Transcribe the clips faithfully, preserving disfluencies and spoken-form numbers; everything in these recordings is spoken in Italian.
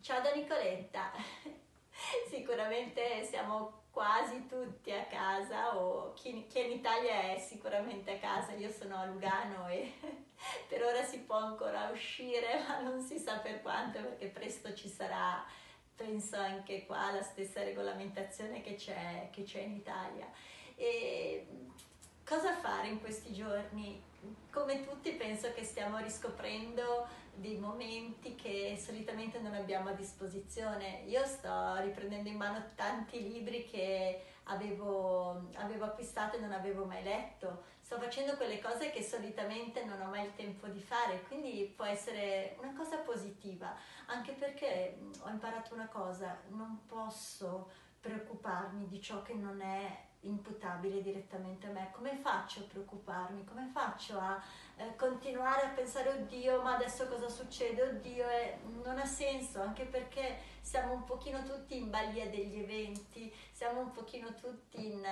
Ciao da Nicoletta. Sicuramente siamo quasi tutti a casa, o chi, chi è in Italia è sicuramente a casa. Io sono a Lugano e per ora si può ancora uscire, ma non si sa per quanto, perché presto ci sarà, penso anche qua, la stessa regolamentazione che c'è, che c'è in Italia. E cosa fare in questi giorni? Come tutti penso che stiamo riscoprendo dei momenti che solitamente non abbiamo a disposizione. Io sto riprendendo in mano tanti libri che avevo, avevo acquistato e non avevo mai letto. Sto facendo quelle cose che solitamente non ho mai il tempo di fare, quindi può essere una cosa positiva, anche perché ho imparato una cosa: non posso preoccuparmi di ciò che non è imputabile direttamente a me. Come faccio a preoccuparmi? Come faccio a eh, continuare a pensare oddio, ma adesso cosa succede? Oddio, eh, non ha senso, anche perché siamo un pochino tutti in balia degli eventi, siamo un pochino tutti in,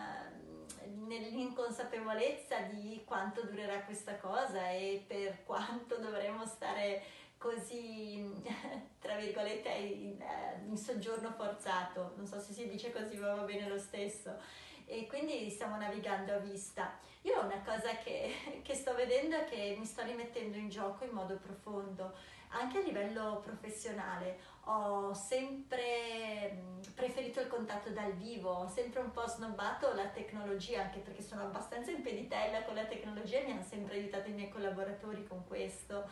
uh, nell'inconsapevolezza di quanto durerà questa cosa e per quanto dovremo stare così, tra virgolette, in, in soggiorno forzato. Non so se si dice così, ma va bene lo stesso. E quindi stiamo navigando a vista. Io una cosa che, che sto vedendo è che mi sto rimettendo in gioco in modo profondo, anche a livello professionale. Ho sempre preferito il contatto dal vivo, ho sempre un po' snobbato la tecnologia, anche perché sono abbastanza impeditella con la tecnologia e mi hanno sempre aiutato i miei collaboratori con questo.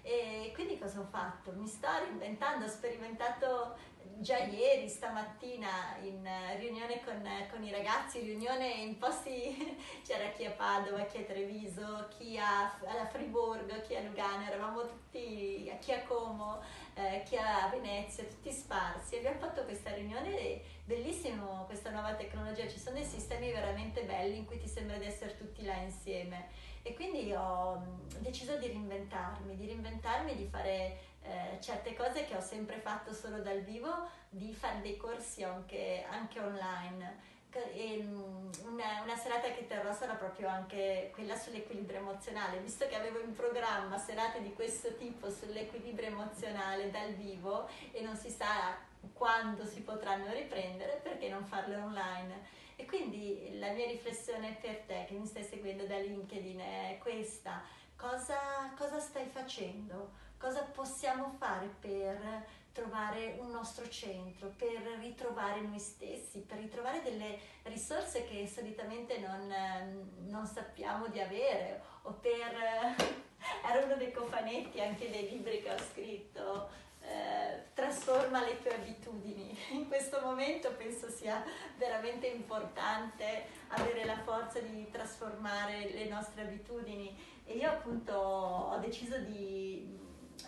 E quindi cosa ho fatto? Mi sto reinventando, ho sperimentato già ieri, stamattina, in riunione con, con i ragazzi, riunione in posti, c'era chi a Padova, chi a Treviso, chi a, alla Friburgo, chi a Lugano, eravamo tutti, chi a Como, eh, chi a Venezia, tutti sparsi. Abbiamo fatto questa riunione e bellissimo questa nuova tecnologia, ci sono dei sistemi veramente belli in cui ti sembra di essere tutti là insieme. E quindi ho deciso di reinventarmi, di reinventarmi, di fare eh, certe cose che ho sempre fatto solo dal vivo, di fare dei corsi anche, anche online. E, una, una serata che terrò sarà proprio anche quella sull'equilibrio emozionale, visto che avevo in programma serate di questo tipo sull'equilibrio emozionale dal vivo e non si sa quando si potranno riprendere, perché non farle online? E quindi la mia riflessione per te che mi stai seguendo da LinkedIn è questa: cosa, cosa stai facendo? Cosa possiamo fare per trovare un nostro centro, per ritrovare noi stessi, per ritrovare delle risorse che solitamente non, non sappiamo di avere, o per... era uno dei cofanetti anche dei libri che ho scritto, eh, trasforma le tue abitudini. In questo momento penso sia veramente importante avere la forza di trasformare le nostre abitudini, e io appunto ho deciso di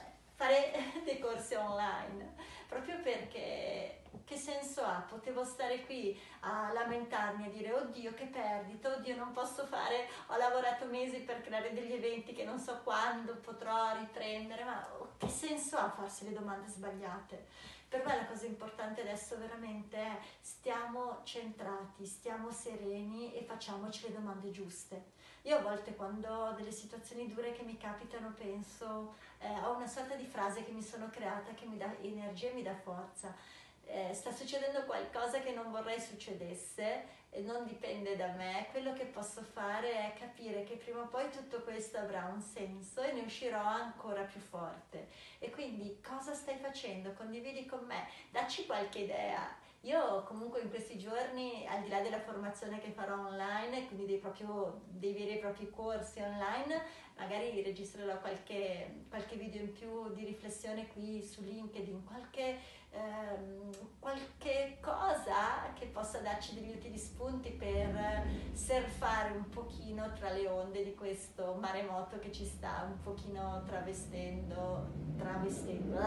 fare dei corsi online, proprio perché che senso ha? Potevo stare qui a lamentarmi, a dire oddio che perdita, oddio non posso fare, ho lavorato mesi per creare degli eventi che non so quando potrò riprendere, ma che senso ha farsi le domande sbagliate? Per me la cosa importante adesso veramente è: stiamo centrati, stiamo sereni e facciamoci le domande giuste. Io a volte, quando ho delle situazioni dure che mi capitano, penso, eh, ho una sorta di frase che mi sono creata che mi dà energia e mi dà forza. Eh, sta succedendo qualcosa che non vorrei succedesse e non dipende da me. Quello che posso fare è capire che prima o poi tutto questo avrà un senso e ne uscirò ancora più forte. E quindi cosa stai facendo? Condividi con me, dacci qualche idea. Io comunque in questi giorni, al di là della formazione che farò online, quindi dei, proprio, dei veri e propri corsi online, magari registrerò qualche, qualche video in più di riflessione qui su LinkedIn, qualche, ehm, qualche cosa che possa darci degli utili spunti per surfare un pochino tra le onde di questo maremoto che ci sta un pochino travestendo, travestendo,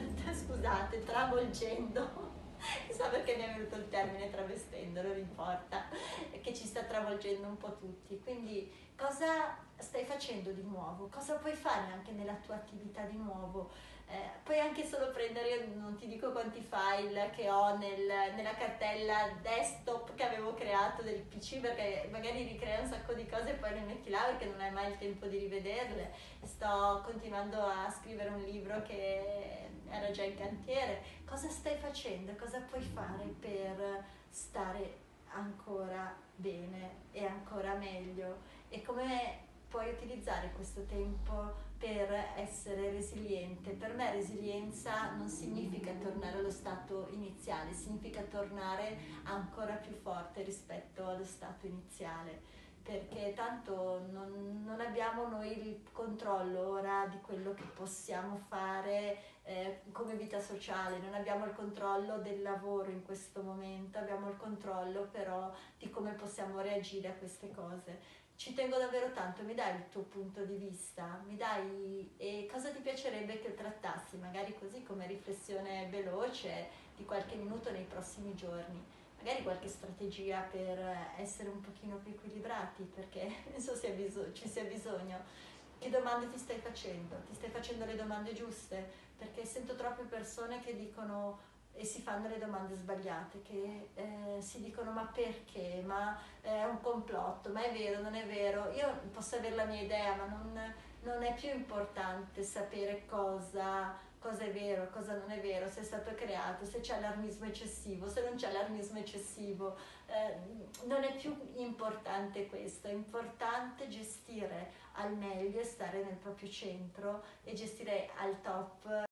scusate, travolgendo. Chissà perché mi è venuto il termine travestendo, non importa, che ci sta travolgendo un po' tutti. Quindi cosa stai facendo di nuovo? Cosa puoi fare anche nella tua attività di nuovo? Eh, puoi anche solo prendere, io non ti dico quanti file che ho nel, nella cartella desktop che avevo creato del P C, perché magari ricrea un sacco di cose e poi le metti là perché non hai mai il tempo di rivederle. Sto continuando a scrivere un libro che era già in cantiere, cosa stai facendo, cosa puoi fare per stare ancora bene e ancora meglio e come puoi utilizzare questo tempo per essere resiliente. Per me resilienza non significa tornare allo stato iniziale, significa tornare ancora più forte rispetto allo stato iniziale, perché tanto non, non abbiamo noi il controllo ora di quello che possiamo fare eh, come vita sociale, non abbiamo il controllo del lavoro in questo momento, abbiamo il controllo però di come possiamo reagire a queste cose. Ci tengo davvero tanto, mi dai il tuo punto di vista? Mi dai e cosa ti piacerebbe che trattassi, magari così come riflessione veloce di qualche minuto nei prossimi giorni? Magari qualche strategia per essere un pochino più equilibrati, perché penso sia bisog- ci sia bisogno. Che domande ti stai facendo? Ti stai facendo le domande giuste? Perché sento troppe persone che dicono e si fanno le domande sbagliate, che eh, si dicono ma perché, ma è un complotto, ma è vero, non è vero, io posso avere la mia idea, ma non, non è più importante sapere cosa, cosa è vero, cosa non è vero, se è stato creato, se c'è allarmismo eccessivo, se non c'è allarmismo eccessivo, eh, non è più importante questo, è importante gestire al meglio e stare nel proprio centro e gestire al top